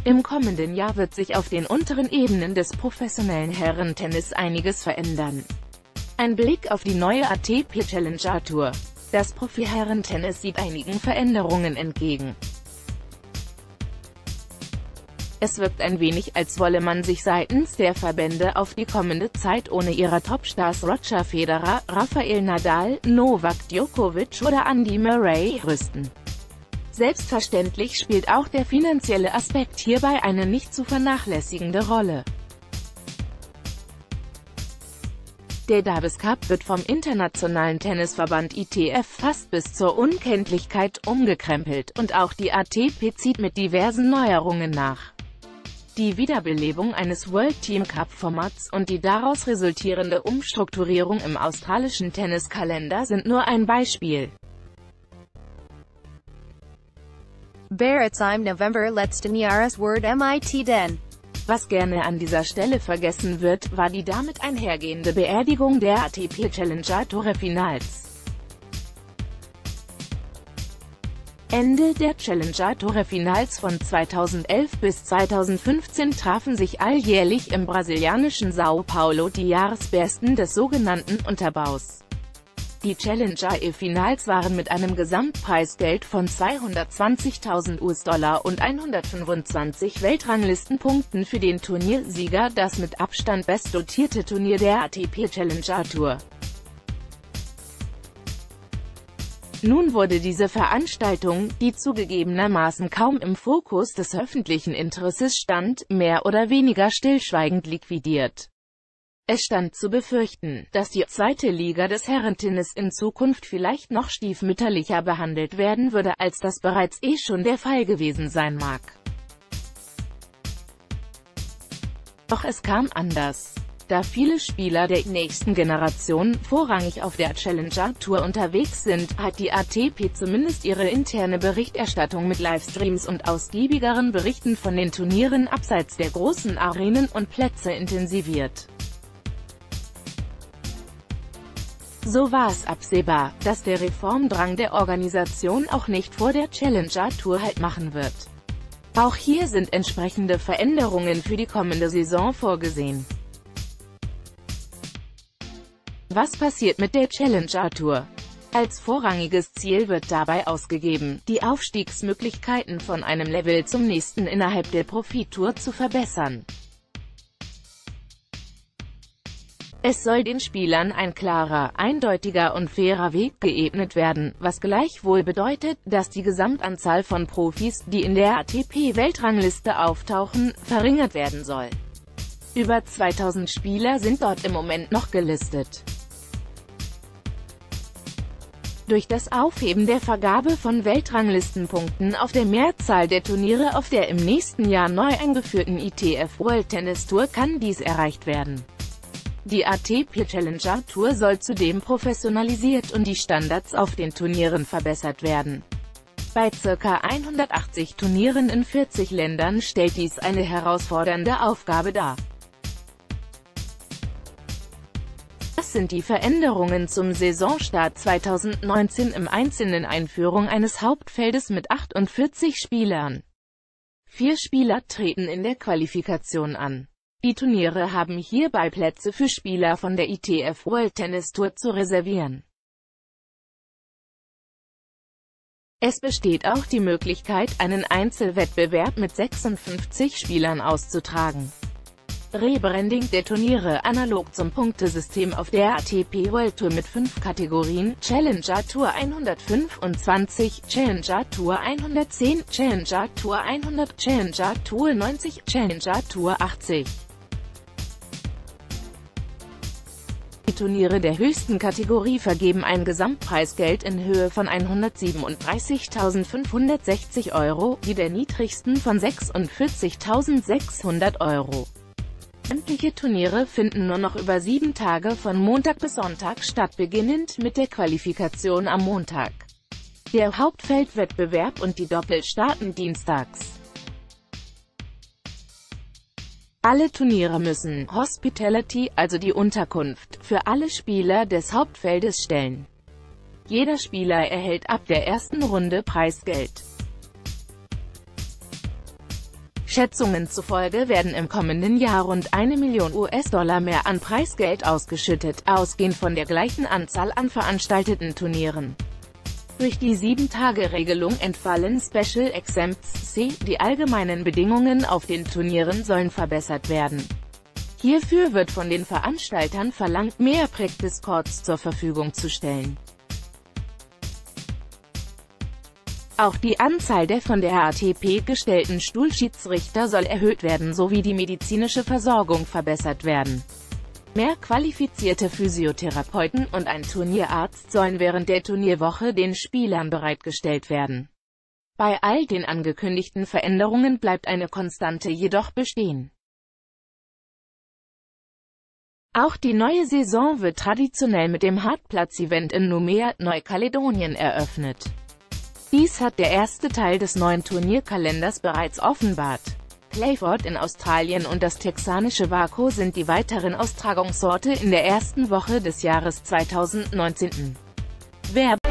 Im kommenden Jahr wird sich auf den unteren Ebenen des professionellen Herrentennis einiges verändern. Ein Blick auf die neue ATP Challenger Tour. Das Profi-Herrentennis sieht einigen Veränderungen entgegen. Es wirkt ein wenig, als wolle man sich seitens der Verbände auf die kommende Zeit ohne ihrer Topstars Roger Federer, Rafael Nadal, Novak Djokovic oder Andy Murray rüsten. Selbstverständlich spielt auch der finanzielle Aspekt hierbei eine nicht zu vernachlässigende Rolle. Der Davis Cup wird vom Internationalen Tennisverband ITF fast bis zur Unkenntlichkeit umgekrempelt, und auch die ATP zieht mit diversen Neuerungen nach. Die Wiederbelebung eines World Team Cup-Formats und die daraus resultierende Umstrukturierung im australischen Tenniskalender sind nur ein Beispiel. Baratsime November letzten Jahres Word mit den. Was gerne an dieser Stelle vergessen wird, war die damit einhergehende Beerdigung der ATP Challenger Tour Finals. Ende der Challenger Tour Finals von 2011 bis 2015 trafen sich alljährlich im brasilianischen São Paulo die Jahresbesten des sogenannten Unterbaus. Die Challenger-E-Finals waren mit einem Gesamtpreisgeld von 220.000 US-Dollar und 125 Weltranglistenpunkten für den Turniersieger das mit Abstand bestdotierte Turnier der ATP Challenger Tour. Nun wurde diese Veranstaltung, die zugegebenermaßen kaum im Fokus des öffentlichen Interesses stand, mehr oder weniger stillschweigend liquidiert. Es stand zu befürchten, dass die zweite Liga des Herrentennis in Zukunft vielleicht noch stiefmütterlicher behandelt werden würde, als das bereits schon der Fall gewesen sein mag. Doch es kam anders. Da viele Spieler der nächsten Generation vorrangig auf der Challenger Tour unterwegs sind, hat die ATP zumindest ihre interne Berichterstattung mit Livestreams und ausgiebigeren Berichten von den Turnieren abseits der großen Arenen und Plätze intensiviert. So war es absehbar, dass der Reformdrang der Organisation auch nicht vor der Challenger Tour Halt machen wird. Auch hier sind entsprechende Veränderungen für die kommende Saison vorgesehen. Was passiert mit der Challenger Tour? Als vorrangiges Ziel wird dabei ausgegeben, die Aufstiegsmöglichkeiten von einem Level zum nächsten innerhalb der Profitour zu verbessern. Es soll den Spielern ein klarer, eindeutiger und fairer Weg geebnet werden, was gleichwohl bedeutet, dass die Gesamtanzahl von Profis, die in der ATP-Weltrangliste auftauchen, verringert werden soll. Über 2000 Spieler sind dort im Moment noch gelistet. Durch das Aufheben der Vergabe von Weltranglistenpunkten auf der Mehrzahl der Turniere auf der im nächsten Jahr neu eingeführten ITF World Tennis Tour kann dies erreicht werden. Die ATP Challenger Tour soll zudem professionalisiert und die Standards auf den Turnieren verbessert werden. Bei ca. 180 Turnieren in 40 Ländern stellt dies eine herausfordernde Aufgabe dar. Das sind die Veränderungen zum Saisonstart 2019 im Einzelnen. Einführung eines Hauptfeldes mit 48 Spielern. 4 Spieler treten in der Qualifikation an. Die Turniere haben hierbei Plätze für Spieler von der ITF World Tennis Tour zu reservieren. Es besteht auch die Möglichkeit, einen Einzelwettbewerb mit 56 Spielern auszutragen. Rebranding der Turniere analog zum Punktesystem auf der ATP World Tour mit 5 Kategorien: Challenger Tour 125, Challenger Tour 110, Challenger Tour 100, Challenger Tour 90, Challenger Tour 80. Die Turniere der höchsten Kategorie vergeben ein Gesamtpreisgeld in Höhe von 137.560 €, die der niedrigsten von 46.600 €. Sämtliche Turniere finden nur noch über 7 Tage von Montag bis Sonntag statt, beginnend mit der Qualifikation am Montag. Der Hauptfeldwettbewerb und die Doppel starten dienstags. Alle Turniere müssen Hospitality, also die Unterkunft, für alle Spieler des Hauptfeldes stellen. Jeder Spieler erhält ab der ersten Runde Preisgeld. Schätzungen zufolge werden im kommenden Jahr rund 1 Million US-Dollar mehr an Preisgeld ausgeschüttet, ausgehend von der gleichen Anzahl an veranstalteten Turnieren. Durch die 7-Tage-Regelung entfallen Special Exempts C. Die allgemeinen Bedingungen auf den Turnieren sollen verbessert werden. Hierfür wird von den Veranstaltern verlangt, mehr Practice Courts zur Verfügung zu stellen. Auch die Anzahl der von der ATP gestellten Stuhlschiedsrichter soll erhöht werden sowie die medizinische Versorgung verbessert werden. Mehr qualifizierte Physiotherapeuten und ein Turnierarzt sollen während der Turnierwoche den Spielern bereitgestellt werden. Bei all den angekündigten Veränderungen bleibt eine Konstante jedoch bestehen. Auch die neue Saison wird traditionell mit dem Hartplatz-Event in Noumea, Neukaledonien eröffnet. Dies hat der erste Teil des neuen Turnierkalenders bereits offenbart. Playford in Australien und das texanische Waco sind die weiteren Austragungsorte in der ersten Woche des Jahres 2019.